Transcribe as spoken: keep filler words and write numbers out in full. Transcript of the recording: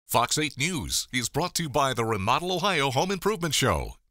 Fox eight News is brought to you by the Remodel Ohio Home Improvement Show.